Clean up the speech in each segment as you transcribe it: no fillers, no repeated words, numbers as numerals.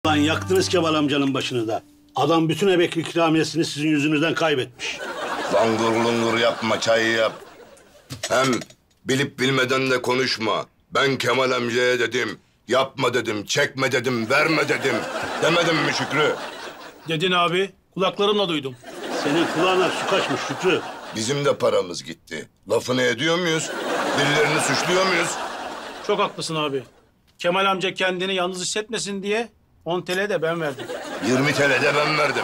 Lan yaktınız Kemal amcanın başını da. Adam bütün emekli ikramiyesini sizin yüzünüzden kaybetmiş. Langur lungur yapma, çayı yap. Hem bilip bilmeden de konuşma. Ben Kemal amcaya dedim, yapma dedim, çekme dedim, verme dedim. Demedim mi Şükrü? Dedin abi, kulaklarımla duydum. Senin kulağına su kaçmış Şükrü. Bizim de paramız gitti. Lafını ediyor muyuz? Birilerini suçluyor muyuz? Çok haklısın abi. Kemal amca kendini yalnız hissetmesin diye 10 TL de ben verdim. 20 TL de ben verdim.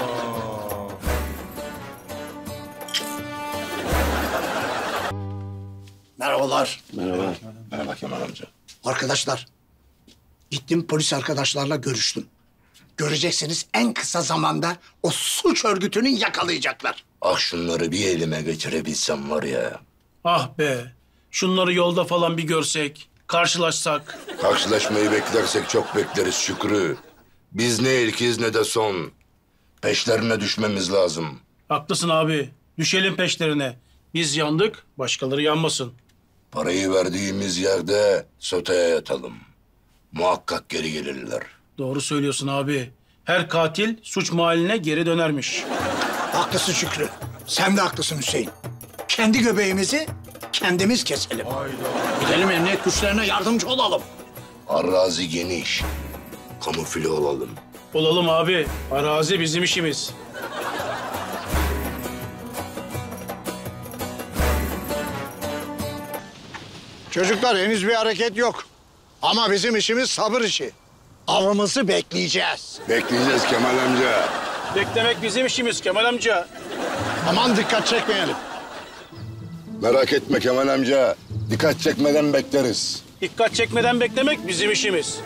Merhabalar. Merhaba. Merhaba Kemal amca. Arkadaşlar, gittim polis arkadaşlarla görüştüm. Göreceksiniz en kısa zamanda o suç örgütünü yakalayacaklar. Ah şunları bir elime geçirebilsem var ya. Ah be, şunları yolda falan bir görsek, karşılaşsak. Karşılaşmayı beklersek çok bekleriz Şükrü. Biz ne ilkiz ne de son. Peşlerine düşmemiz lazım. Haklısın abi, düşelim peşlerine. Biz yandık, başkaları yanmasın. Parayı verdiğimiz yerde soteye yatalım. Muhakkak geri gelirler. Doğru söylüyorsun abi. Her katil suç mahalline geri dönermiş. Haklısın Şükrü. Sen de haklısın Hüseyin. Kendi göbeğimizi kendimiz keselim. Gidelim emniyet güçlerine yardımcı olalım. Arazi geniş. Kamufle olalım. Olalım abi, arazi bizim işimiz. Çocuklar henüz bir hareket yok. Ama bizim işimiz sabır işi. Avımızı bekleyeceğiz. Bekleyeceğiz Kemal amca. Beklemek bizim işimiz Kemal amca. Aman dikkat çekmeyelim. Merak etme Kemal amca. Dikkat çekmeden bekleriz. Dikkat çekmeden beklemek bizim işimiz.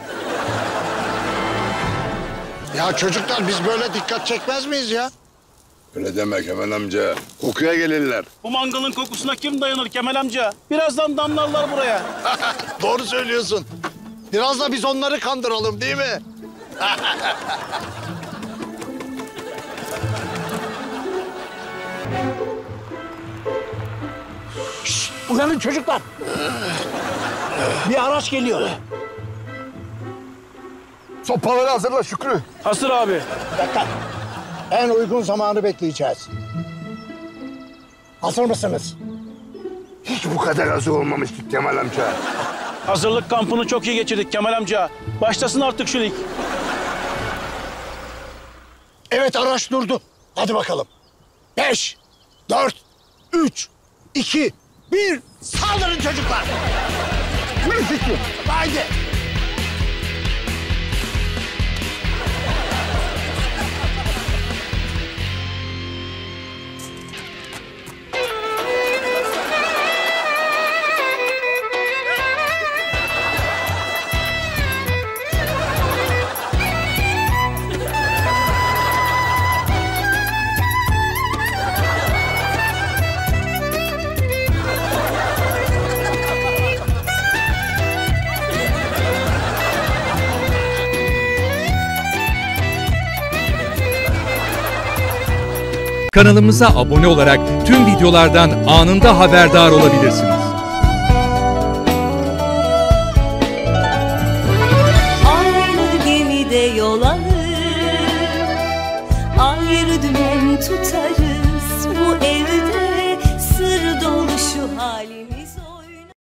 Ya çocuklar biz böyle dikkat çekmez miyiz ya? Öyle deme Kemal amca. Kokuya gelirler. Bu mangalın kokusuna kim dayanır Kemal amca? Birazdan damlarlar buraya. Doğru söylüyorsun. Biraz da biz onları kandıralım değil mi? Şişt, uyanın çocuklar. Bir araç geliyor. Sopaları hazırla Şükrü. Hazır abi. Dikkat. En uygun zamanı bekleyeceğiz. Hazır mısınız? Hiç bu kadar hazır olmamıştık Kemal amca. Hazırlık kampını çok iyi geçirdik Kemal amca. Başlasın artık şu lig. Evet araç durdu. Hadi bakalım. 5, 4, 3, 2, 1. Saldırın çocuklar. Yürü Fikri. Haydi. Kanalımıza abone olarak tüm videolardan anında haberdar olabilirsiniz. Aynı gemide yol alır, ayrı dümen tutarız bu evde.